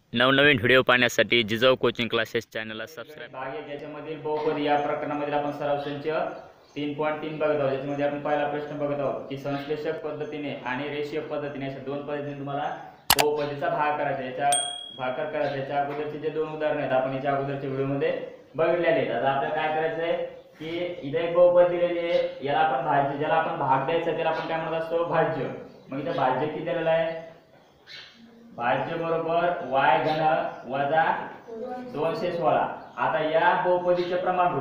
नवनवीन व्हिडिओ पाहण्यासाठी Jijau coaching classes चॅनलला सबस्क्राइब भाग एक याच्यामधील बहुपदी या प्रकरणामध्ये आपण सराव संच 3.3 बघत आहोत। याच्यामध्ये आपण पहिला प्रश्न बघत आहोत की संश्लेषक पद्धतीने आणि रेषीय पद्धतीने अशा दोन पद्धतीने तुम्हाला बहुपदीचा भाग करायचा याच्या भागाकार करायचा। याच्या अगोदरचे जे दोन उदाहरण आहेत आपण याच्या अगोदरच्या व्हिडिओमध्ये बघितलेले आहेत। आता आपल्याला काय करायचं आहे की इथे एक बहुपद दिलेली आहे, याला आपण भाज्य ज्याला आपण भाग द्यायचा त्याला आपण काय म्हणत असतो भाज्य। मग इथे भाज्य किती दिलेलं आहे, भाज्य बरोबर y घन वजा 216। आता या बहुपदीचे प्रमाणरूप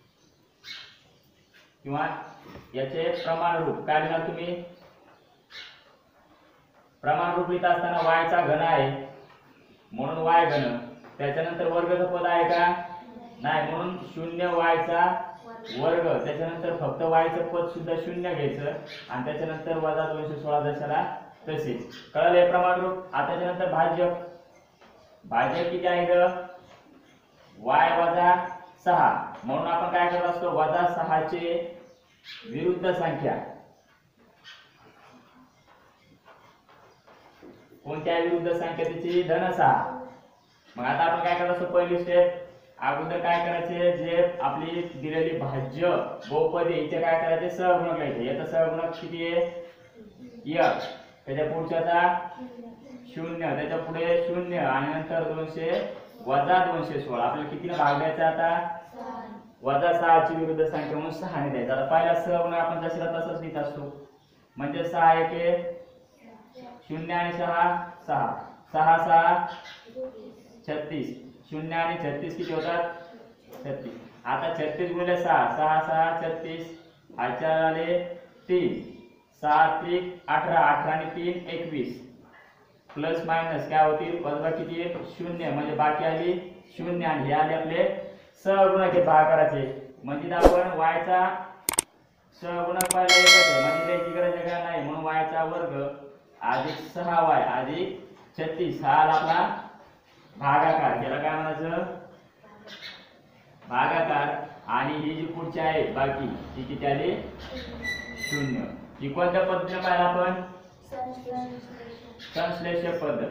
किंवा याचे प्रमाणरूप काय लिहिणार तुम्ही, प्रमाणरूप लिहित असताना y चा घन आहे म्हणून y घन, त्याच्यानंतर वर्गाचं पद आहे का नाही म्हणून 0y चा वर्ग, त्याच्यानंतर फक्त y चं पद सुद्धा 0 घ्यायचं आणि त्याच्यानंतर वजा 216 जशाला तसेच। कळलं हे प्रमाणरूप। आता त्याच्यानंतर भाज्य, भाज्य किती आहे ग y वजा 6 म्हणून आपण काय करत असतो वजा 6 चे विरुद्ध संख्या, कोणत्या विरुद्ध संख्या त्याची धन 6। मग आता आपण काय करत असतो पहिली स्टेप अगोदर काय करायचे, जे आपली दिलेली भाज्य बहुपदी याचे काय करायचे सहगुणक लिहायचे। याचा सहगुणक किती आहे 1, त्याच्या पुढच्याचा 0, त्याच्या पुढे 0 आणि नंतर 200 वजा 216। आपल्याला कितीने भाग द्यायचा आता वजा 6 ची विरुद्ध संख्या म्हणून 6 ने द्यायचा। आता पहिला सहगुणक आपण जसं तसंच लिहित असतो म्हणजे 6 एके 0 आणि 6 6 6 6 36, 0 आणि 36 किती होतात 36। आता 36 गुणिले 6 6 6 36 हाच्या आले 3 7 3 18 18 आणि 3 21 प्लस मायनस काय होतील वजा किती 0 म्हणजे बाकी आली 0 आणि हे आले आपले सहगुणक हे भाग करायचे। म्हणजे आपण y चा सहगुणक पाहिला एकच आहे म्हणजे त्याची गरज काय नाही म्हणून y चा वर्ग अधिक 6y अधिक 36 हा आपला भागाकार, याला काय म्हणायचं भागाकार। आणि ही जी पुढची आहे बाकी ती किती आली 0। ही कोणत्या पद्धतीने पाहिला आपण संश्लेषक पद्धत।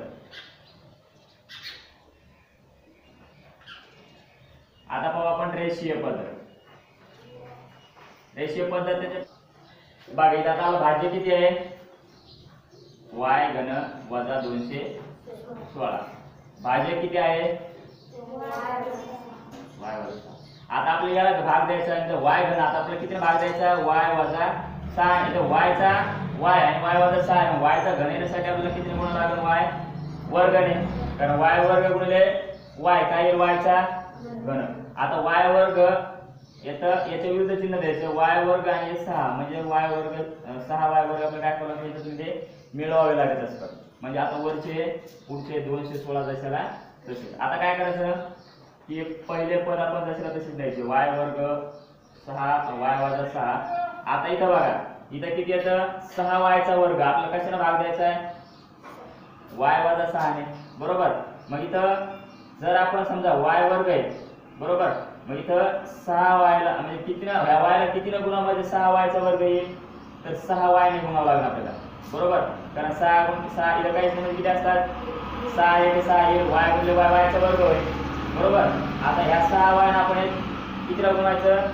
आता पाहू आपण रेषीय पद्धत। रेषीय पद्धतीचे बघा आता भाज्य किती आहे y घन वजा 216, भाज्य किती आहे y वजा। आता आपल्याला याला भाग द्यायचा आहे तर y घन, आता आपल्याला किती भाग द्यायचा y वजा 6 म्हणजे y चा y आणि y वजा 6 आहे, y चा घन येण्यासाठी आपल्याला किती गुणा लागेल y वर्गने, कारण y वर्ग गुणिले y काय येईल y चा घन। आता y वर्ग याच्या विरुद्ध चिन्ह द्यायचं y वर्ग आणि 6 म्हणजे y वर्ग 6y वर्ग आपण काय करायला पाहिजे म्हणजे मिळवावे लागत असतात। म्हणजे आता वरचे पुढचे 216 जशाला तसेच। आता काय करायचं की पहिले पद आपण जशाला तसेच द्यायचे y वर्ग 6 y वजा 6। आता इथं बघा इथं किती येतं 6y चा वर्ग, आपल्याला कशाला भाग द्यायचा आहे y वजा 6 ने बरोबर। मग इथं जर आपण समजा y वर्ग आहे बरोबर, मग इथं 6y ला म्हणजे किती ना y ला किती ना गुणा म्हणजे 6y चा वर्ग येईल तर 6y ने गुणावं लागणार आपल्याला बरोबर, कारण 6 गुणिले 6 इथं काही म्हणजे किती असतात 6 1 6 येईल y गुणिले y चा वर्ग होईल बरोबर। आता ह्या 6y ने आपण कितीला गुणवायचं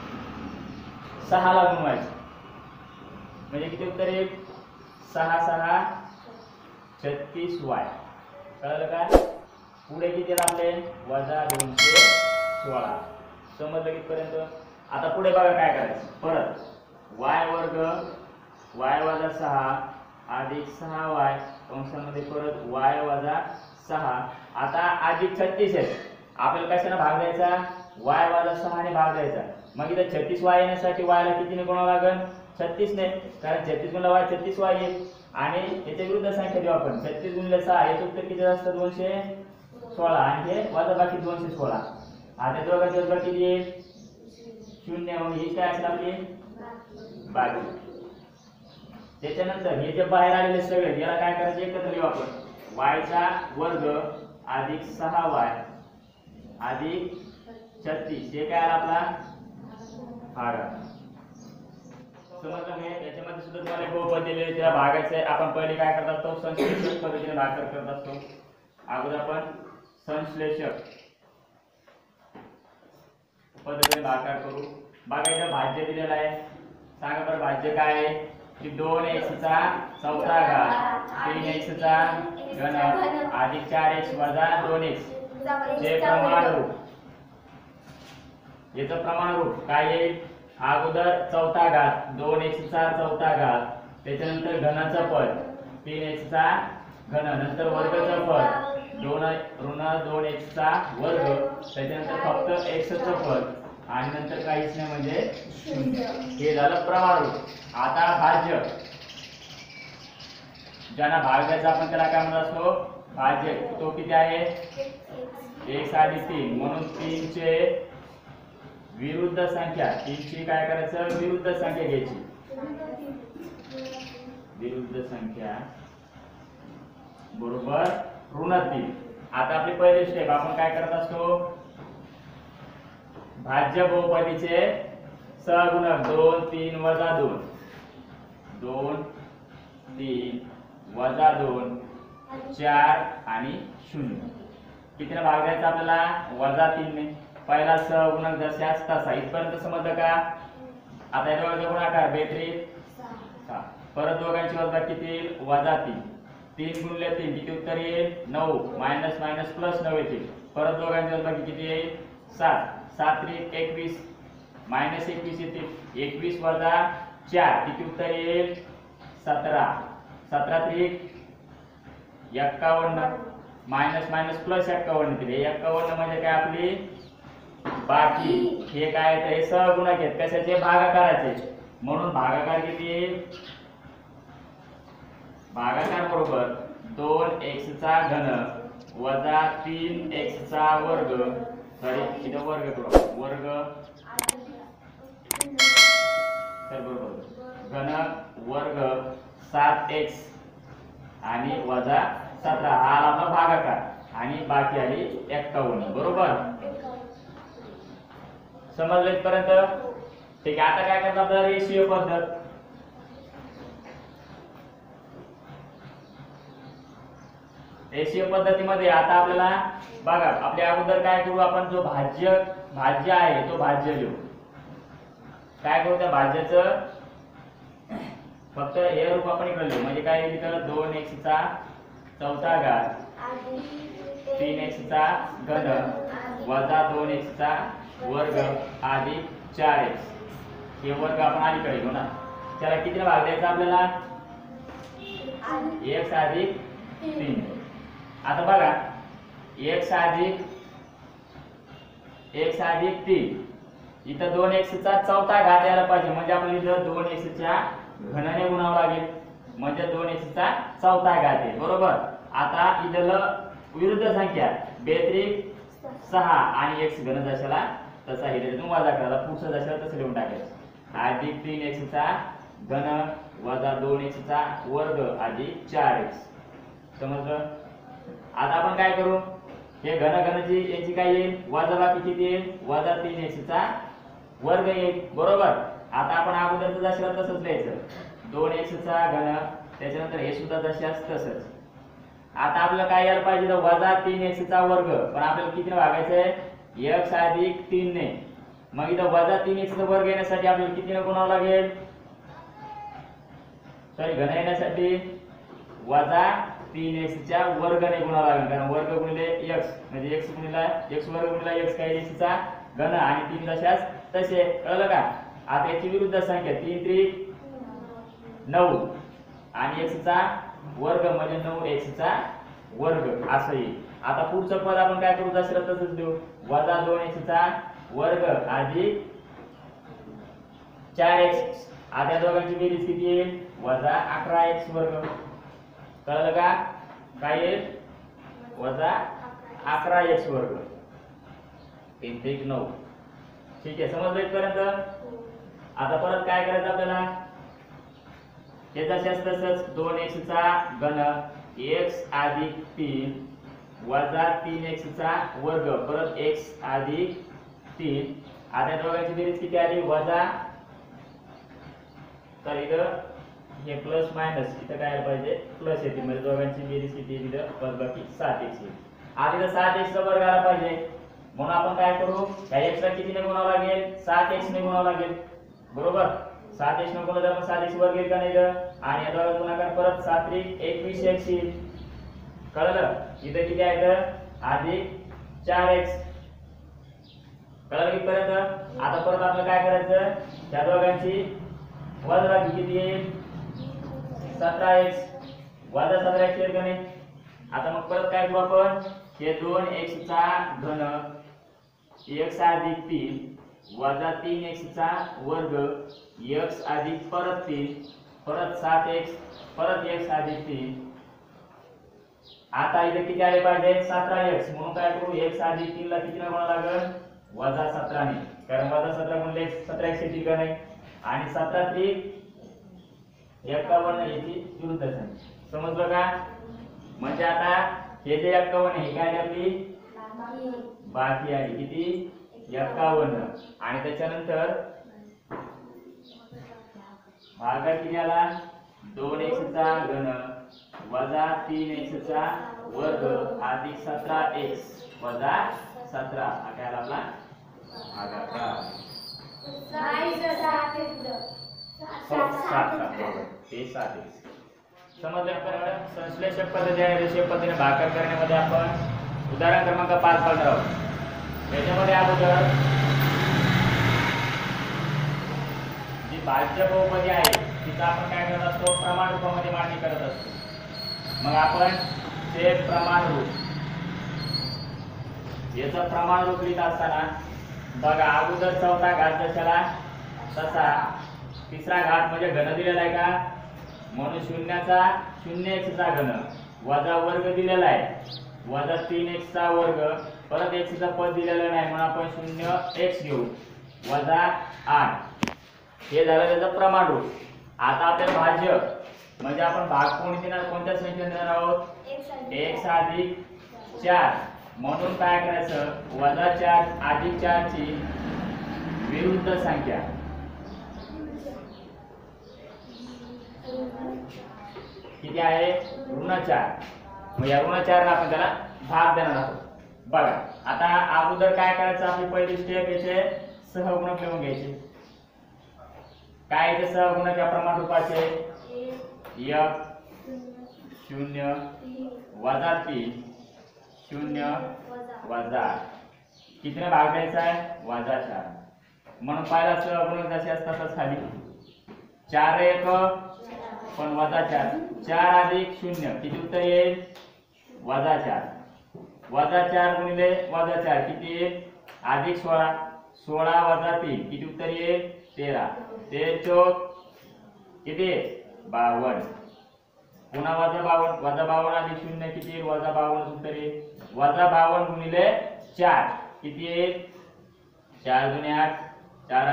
6 ला गुणवायचं म्हणजे किती उत्तर येईल 6 6 36y। कळलं का। पुढे किती येईल आपले वजा 216, समजलं कितपर्यंत। आता पुढे बघा काय करायचं परत y वर्ग y वजा 6 अधिक 6y कंसामध्ये परत y वजा 6, आता अधिक 36 आहे आपल्याला कशाने भाग द्यायचा y वजा 6 ने भाग द्यायचा। मग इथे 36y येण्यासाठी y ला कितीने गुणावं लागेल 36 ने, कारण 36 गुणिले y 36y येईल आणि याच्या विरुद्ध संख्या देऊ आपण 36 गुणिले 6 याचे उत्तर किती असतं 216 आणि हे वजा बाकी 216। आता दोघांचे उत्तर किती येईल 0, मग ही काय असेल आपली बाकी। त्याच्यानंतर हे जे बाहेर आलेले सगळे याला काय करायचं एकत्र लिहू आपण y चा वर्ग अधिक 6y अधिक 36 हे काय आला आपला भागाकार। समजलं हे याच्यामध्ये सुद्धा तुम्हाला बहुपद दिलेले त्या भागाचे आपण पहिले काय करत असतो संश्लेषक पद्धतीने भागाकार करत असतो। अगोदर आपण संश्लेषक पद्धतीने भागाकार करू. बघा इथं भाज्य दिलेला आहे. सांगा बरं भाज्य काय आहे की 2x चा चौथा घात 3x चा घन अधिक 4x वजा 2x चे प्रमाणरूप. याचं प्रमाणरूप काय येईल? अगोदर चौथा घात 2x चा चौथा घात, त्याच्यानंतर घनाचं पद 3x चा घन, नंतर वर्गाचं पद 2 ऋण 2x चा वर्ग, त्याच्यानंतर फक्त x चं पद आणि नंतर काहीच नाही म्हणजे 0. हे झालं प्रमाणरूप. आता भाज्य, ज्यांना भाग द्यायचा आपण त्याला काय म्हणत असतो? भाज्य. तो किती आहे? 1 + 3 म्हणून 3 चे विरुद्ध संख्या, 3 ची काय करायचं? विरुद्ध संख्या घ्यायची. विरुद्ध संख्या बरोबर ऋण 3. आता आपली पहिली स्टेप आपण काय करत असतो? भाज्य बहुपदीचे सहगुणक 2 3 वजा 2 2 3 वजा 2 4 आणि 0. कितीने भाग द्यायचा आपल्याला? -3 ने. पहिला सहगुणक जशास तसा. इथपर्यंत समजलं का? आता या दोघांचा गुणाकार 2 6. परत दोघांची वजा किती येईल? -3. 3 गुणिले 3 किती उत्तर येईल? 9. मायनस मायनस प्लस 9 येतील. परत दोघांची वजा किती येईल? 7. 7 × 21 मायनस 21 येतील. 21 वजा 4 किती उत्तर येईल? 17. 17 × 51 मायनस मायनस प्लस 51 येतील. 51 म्हणजे काय? आपली बाकी. हे काय आहे? हे सहगुणक आहेत. कशाचे? भागाकाराचे. म्हणून भागाकार किती येईल? भागाकार बरोबर 2x चा घन वजा 3x चा वर्ग, सॉरी इथं वर्ग करू, वर्ग तर बरोबर घन वर्ग 7x आणि वजा 17. हा आला आपला भागाकार आणि बाकी आली 51. बरोबर समजलं इथपर्यंत? ठीक आहे. आता काय करतात? आपल्याला रेषीय पद्धत. रेषीय पद्धतीमध्ये आता आपल्याला बघा, आपल्या अगोदर काय करू आपण? जो भाज्य आहे तो भाज्य लिहू. काय करू? त्या भाज्याचं फक्त हे रूप आपण इकडे लिहू. म्हणजे काय लिहिलं? 2x चा चौथा घात 3x चा घन वजा 2x चा वर्ग अधिक 4x. हे वर्ग आपण अलीकडे घेऊ ना. त्याला कितीने भाग द्यायचा आपल्याला? x अधिक 3. आता बघा x अधिक 3 इथं 2x चा चौथा घात यायला पाहिजे. म्हणजे आपण इथं 2x च्या घनाने गुणावं लागेल. म्हणजे 2x चा चौथा घात आहे. बरोबर. आता इथं विरुद्ध संख्या 2 6 आणि x घन जशाला तसा हे त्यातून वजा करायला. पुढचं जशाला तसं लिहून टाकायचं. अधिक 3x चा घन वजा 2x चा वर्ग अधिक 4x. समजलं? आता आपण काय करू? हे घनची याची काय येईल? वजाबाकी किती येईल? वजा 3x चा वर्ग येईल. बरोबर. आता आपण अगोदरचं जशाला तसंच लिहायचं. 2x चा घन, त्याच्यानंतर हे सुद्धा जशास तसंच. आता आपल्याला काय यायला पाहिजे? वजा 3x चा वर्ग. पण आपल्याला कितीने भागायचंय? x अधिक 3 ने. मग इथं वजा 3x चा वर्ग येण्यासाठी आपल्याला कितीने गुणावं लागेल? सॉरी, घन येण्यासाठी वजा 3x च्या वर्गाने गुणावं लागेल. कारण वर्ग गुणिले x म्हणजे x वर्ग गुणिले x काय? x चा घन आणि 3 जशास तसे. कळलं का? आता याची विरुद्ध संख्या 3 × 9 आणि x चा वर्ग म्हणजे 9x चा वर्ग असं येईल. आता पुढचं पद आपण काय करू? जसं तसंच लिहू. वजा 2x चा वर्ग अधिक 4x. आता या दोघांची बेरीज किती येईल? वजा 11x वर्ग. कळलं का? काय येईल? वजा 11x वर्ग. 3 × 9. ठीक आहे. समजलं इथपर्यंत? आता परत काय करायचं आपल्याला? हे जशास तसंच 2x चा घन x अधिक 3 वजा 3x चा वर्ग परत x अधिक 3. आता दोघांची बेरीज किती आली? वजा तर इथं हे प्लस मायनस इथं काय आलं पाहिजे प्लस येते म्हणजे दोघांची बेरीज किती येईल वजाबाकी 7x येईल. आता इथं 7x चा वर्ग आला पाहिजे म्हणून आपण काय करू या x ला कितीने गुणावं लागेल 7x ने गुणावं लागेल बरोबर. 7x ने गुणलं तर आपण 7x वर्ग येईल का नाही आणि या दोघांचा गुणाकार परत 7 × 21x येईल. कळलं इथं किती आहे तर अधिक 4x कळलं की परत. आता परत आपल्याला काय करायचं त्या दोघांची वजाबाकी किती येईल 17x वजा 17x येईल का नाही. आता मग परत काय करू आपण हे 2x चा घन x अधिक 3 वजा 3x चा वर्ग x अधिक परत 3 परत 7x परत x अधिक 3. आता इथे किती आले पाहिजे 17x म्हणून काय करू x अधिक 3 ला किती गुणा लागेल वजा 17 ने कारण वजा 17 गुणिले 17x येतील का नाही आणि 17 3 51 याची विरुद्ध संख्या समजलं का. म्हणजे आता हे जे 51 हे काय आपली बाकी आहे किती 51 आणि त्याच्यानंतर भागाकार किती आला 2x चा घन वजा 3x चा वर्ग अधिक 17x वजा 17 हा काय आला आपला भागाकार 7x. समजलं संश्लेषक पद्धती आणि रेषीय पद्धतीने भागाकार करण्यामध्ये आपण उदाहरण क्रमांक 5 पाहणार आहोत. याच्यामध्ये अगोदर जी भाज्य बहुपदी आहे तिचा आपण काय करत असतो प्रमाण रूपामध्ये मांडणी करत असतो. मग आपण ते प्रमाण रूप याचं प्रमाण रूप लिहित असताना बघा अगोदर चौथा घात जशाला तसा तिसरा घात म्हणजे घन दिलेला आहे का म्हणून शून्याचा 0x चा घन वजा वर्ग दिलेला आहे वजा 3x चा वर्ग परत x चा पद दिलेला नाही म्हणून आपण 0x घेऊ वजा 8 हे झालं त्याचं प्रमाण रूप. आता आपल्याला भाज्य म्हणजे आपण भाग कोणत्या संख्येने देणार आहोत x अधिक 4 म्हणून काय करायचं वजा 4 अधिक 4 ची विरुद्ध संख्या किती आहे ऋण 4. मग या ऋण 4 ला आपण त्याला भाग देणार आहोत. बघा आता अगोदर काय करायचं आपली पहिली स्टेप याचे सहगुणक लिहून घ्यायचे. काय याचे सहगुणक या प्रमाण रूपाचे 1 0 वजा 3 0 वजा कितीने भाग द्यायचा आहे वजा 4 म्हणून पहिला सहगुणक जसे असतात तसं खाली 4 1 पण वजा 4 4 अधिक 0 किती उत्तर येईल वजा 4 वजा 4 गुणिले वजा 4 किती येईल अधिक 16 16 वजा 3 किती उत्तर येईल 13 13 चौक किती 52 पुन्हा वजा 52 वजा 52 अधिक 0 किती येईल वजा 52 उत्तर येईल वजा 52 गुणिले 4 किती येईल 4 दुने 8 4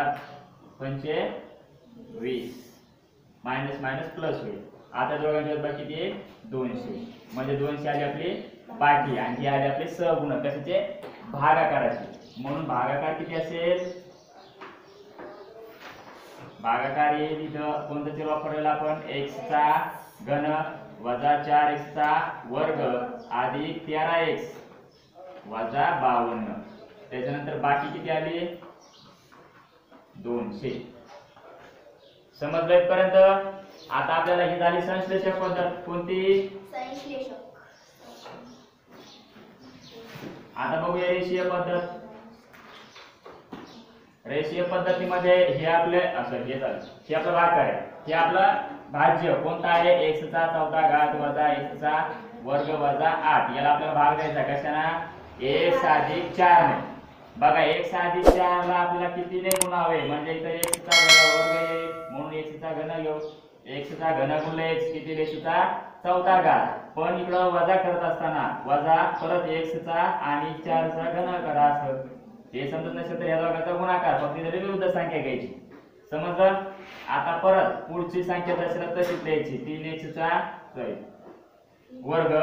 25 मायनस मायनस प्लस होईल. आता दोघांच्या बाकी किती 200 म्हणजे 200 आली आपली बाकी आणि ही आली आपली सहगुणक कशाचे भागाकाराचे म्हणून भागाकार किती असेल भागाकार येईल इथं कोणतं ते वापरलेलं आपण x चा घन वजा 4x चा वर्ग अधिक 13x वजा 52 त्याच्यानंतर बाकी किती आली 200. समजलं इथपर्यंत. आता आपल्याला ही झाली संश्लेषक पद्धत कोणती संश्लेषक. आता बघूया रेषीय पद्धत. रेषीय पद्धतीमध्ये हे आपले असं हे झालं हे आपला भागाकार आहे हे आपला भाज्य कोणता आहे x चा चौथा घात वजा x चा वर्ग वजा 8 याला आपल्याला भाग द्यायचा कशाना x अधिक 4 ने. बघा x अधिक 4 ला आपल्याला कितीने गुणावे म्हणजे इथे x चा वर्ग येईल म्हणून x चा घन घेऊ x चा घन गुणिले x किती x चा चौथा घात पण इकडे वजा करत असताना वजा परत x चा आणि 4 चा घन करा असं हे समजत नसेल तर या दोघांचा गुणाकार फक्त इथे विरुद्ध संख्या घ्यायची. समजलं. आता परत पुढची संख्या जशी तशीच द्यायची 3x चा वर्ग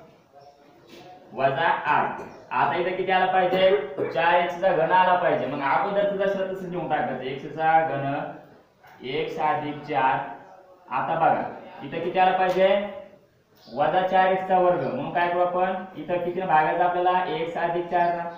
वजा 8. आता इथे किती आला पाहिजे 4x चा घन आला पाहिजे मग अगोदर जसं तसं घेऊन टाकायचं x चा घन x अधिक 4 आता बघा इथं किती आला पाहिजे वजा 4x चा वर्ग म्हणून काय करू आपण इथं किती भागायचं आपल्याला x अधिक 4 ना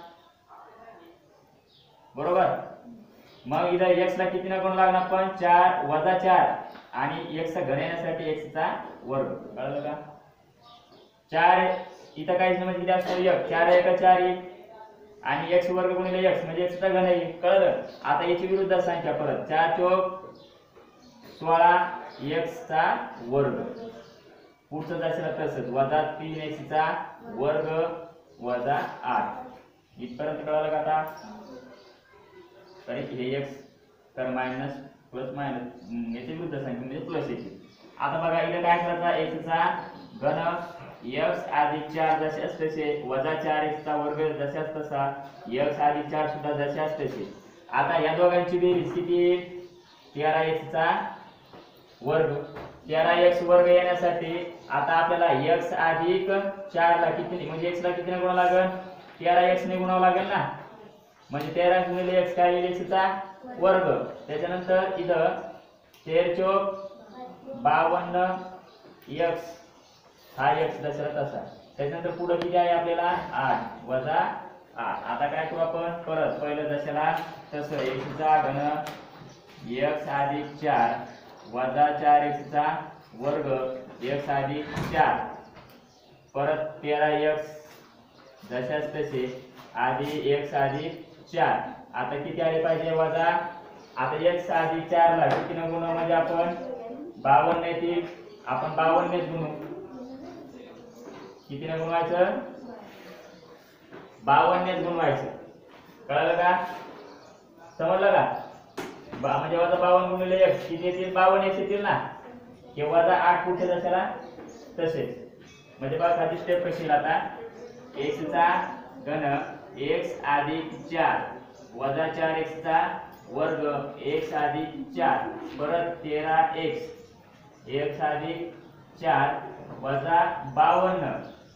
बरोबर मग इथं x ला किती न गुण लागणार आपण 4 वजा 4 आणि x चा घन येण्यासाठी x चा वर्ग कळलं का 4 इथं काहीच नाही म्हणजे किती असतं 1 4 1 4 1 आणि x वर्ग गुणिले x म्हणजे x चा घन आहे कळलं आता याची विरुद्ध संख्या परत 4 चौक 16 x चा वर्ग पुढचं जायचं तसंच वजा 3x चा वर्ग वजा 8 इथपर्यंत कळलं का आता तर हे x तर मायनस प्लस मायनस याची विरुद्ध संख्या म्हणजे प्लस याची आता बघा इथे काय करायचा x चा घन x अधिक 4 जशास तसे वजा 4x चा वर्ग जशास तसा x अधिक 4 सुद्धा जशास तसे आता या दोघांची बेरीज किती 13x चा वर्ग 13x वर्ग येण्यासाठी आता आपल्याला x अधिक 4 ला किती म्हणजे x ला किती गुणावं लागेल 13x ने गुणावं लागेल ना म्हणजे 13 गुणिले x काय येईल x चा वर्ग त्याच्यानंतर इथं 13 चौक 52 x हा x दशरा तसा त्याच्यानंतर पुढे किती आहे आपल्याला 8 वजा 8 आता काय करू आपण परत पहिलं दशाला तसं x चा घन x अधिक 4 वजा 4x चा वर्ग x अधिक 4 परत 13x जशास तसे आधी x अधिक 4 आता किती आले पाहिजे वजा आता x अधिक 4 ला किती न गुण म्हणजे आपण 52 येतील आपण 52 ने गुणू किती ने गुणवायचं 52 ने गुणवायचं कळलं का समजलं का म्हणजे वजा 52 गुणिले x किती येतील 52x येतील ना हे वजा 8 पुढच्या दशाला तसेच म्हणजे बघा साधी स्टेप कशी आता x चा घन x अधिक 4 वजा 4x चा वर्ग x अधिक 4 परत 13x x अधिक 4 वजा 52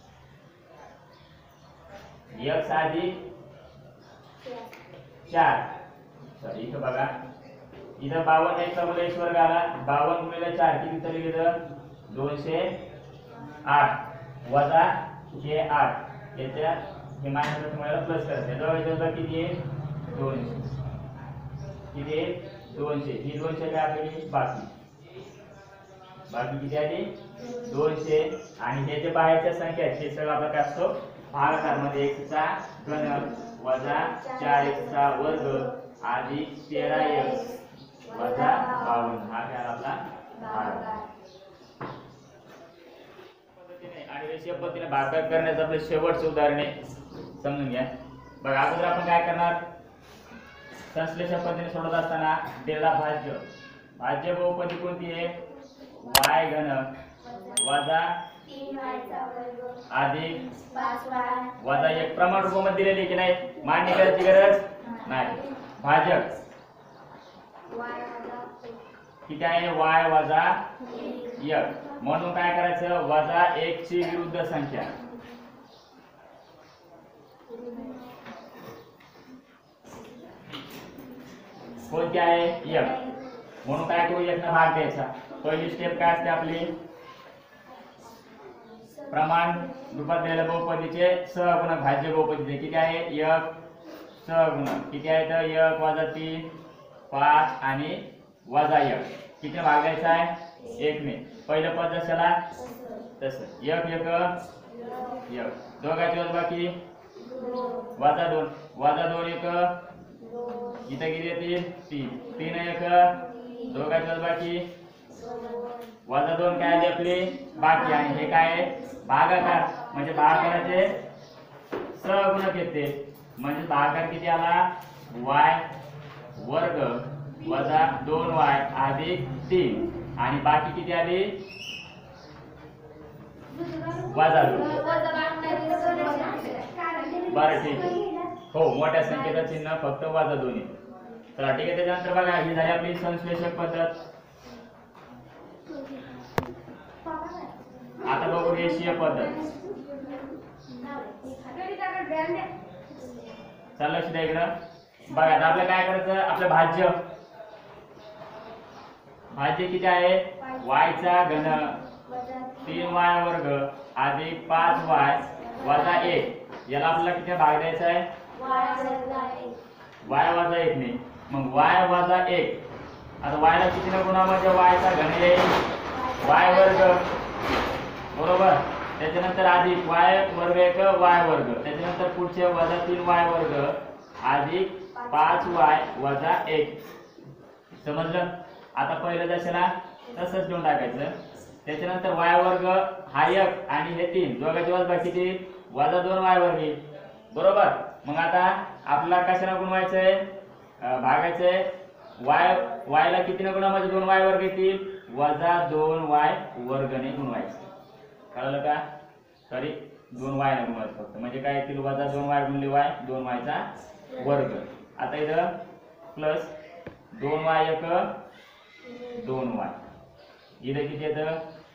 x अधिक 4 सॉरी इथं बघा इधर 52 x चा वर्ग x वर्ग आला 52 गुणिले 4 किती झाले इथं 208 वजा हे 8 याच्या हे मायनस तुम्हाला प्लस करायचं दोघांचा किती आहे 200 किती आहे 200 ही 200 काय आपली बाकी किती आली 200 आणि हे जे बाहेरच्या संख्या आहेत हे सगळं आपला काय असतो भागाकार मध्ये x चा घन वजा 4x चा वर्ग अधिक 13x वजा 52 हा काय आपला भागाकार आणि रेषीय पद्धतीने भागाकार करण्याचं आपलं शेवटचं उदाहरण आहे समजून घ्या बघा अगोदर आपण काय करणार संश्लेषण पद्धतीने सोडवत असताना दिलेला भाज्य बहुपदी कोणती आहे y घन वजा 3y अधिक 5y वजा 1 प्रमाण रूपामध्ये दिलेली की नाही मांडणी करायची गरज नाही भाजक किती आहे y वजा 1 म्हणून काय करायचं वजा 1 ची विरुद्ध संख्या कोणती आहे 1 म्हणून काय करू 1 ना भाग द्यायचा पहिली स्टेप काय असते आपली प्रमाण रूपात दिलेल्या बहुपदीचे सहगुणक भाज्य बहुपदीचे किती आहे 1 सहगुणक किती आहे तर 1 वजा 3 5 आणि वजा 1 किती भाग द्यायचा आहे 1 ने पहिलं पद जशाला तसं 1 1 1 दोघांची बाकी वजा 2 1 इथं किती येतील 3 3 1 दोघांची बाकी वजा 2 काय आली आपली बाकी आणि हे काय आहे भागाकार म्हणजे भागाकाराचे सहगुणक येते म्हणजे भागाकार किती आला y वर्ग वजा 2y अधिक 3 आणि बाकी किती आली वजा 2 बरं ठीक आहे हो मोठ्या संख्येचं चिन्ह फक्त वजा 2 आहे चला ठीक आहे त्याच्यानंतर बघा ही झाली आपली संश्लेषक पद्धत आता बघू रेषीय पद्धत चला लक्ष द्या इकडं बघा आता आपल्याला काय करायचं आपलं भाज्य भाज्य किती आहे y चा घन 3y वर्ग अधिक 5y वजा 1 याला आपल्याला किती भाग द्यायचा आहे y वजा 1 ने मग y वजा 1 आता y ला किती ने गुणा म्हणजे y चा घन येईल y वर्ग बरोबर त्याच्यानंतर अधिक y वर्ग 1 y वर्ग त्याच्यानंतर पुढचे वजा 3y वर्ग अधिक 5y वजा 1 समजलं आता पहिलं दशेला तसंच घेऊन टाकायचं त्याच्यानंतर y वर्ग हा 1 आणि हे 3 दोघांची वजा किती वजा 2y वर्ग येईल बरोबर मग आता आपल्याला कशाने गुणवायचं आहे भागायचं आहे y ला किती ने गुणा म्हणजे 2y वर्ग येतील वजा 2y वर्गने गुणवायचं कळलं का सॉरी 2y ने गुणवायचं फक्त म्हणजे काय येतील वजा 2y गुणले y 2y चा वर्ग आता इथं प्लस 2y 1 2y इथं किती येतं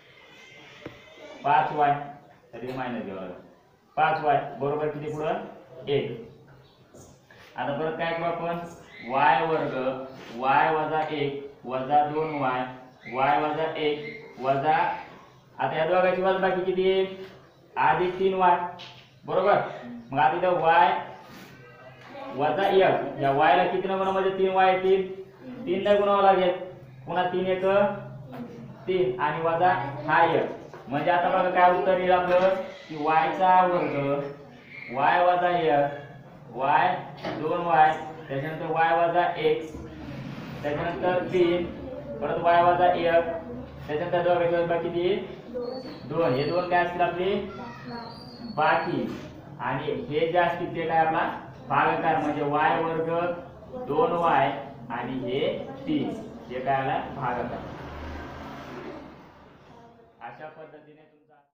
5y तरी मायनस घ्यावं लागेल 5y बरोबर किती पुढं 1 आता परत काय करू आपण y वर्ग y वजा 1 वजा 2y y वजा 1 वजा आता या दोघांची वजाबाकी किती येईल अधिक 3y बरोबर मग आता इथं y वजा 1 या y ला किती ने गुणा म्हणजे 3y येतील 3 ने गुणावं लागेल पुन्हा 3 1 3 आणि वजा हा 1 म्हणजे आता बघा काय उत्तर येईल आपलं की y चा वर्ग y वजा 1 y 2y त्याच्यानंतर y वजा 1 त्याच्यानंतर 3 परत y वजा 1 त्याच्यानंतर दोघांची वजाबाकी किती 2 हे 2 काय असतील आपले बाकी आणि हे जे असतील ते काय आपला भागाकार म्हणजे y वर्ग 2y आणि हे 3 हे काय आला भागाकार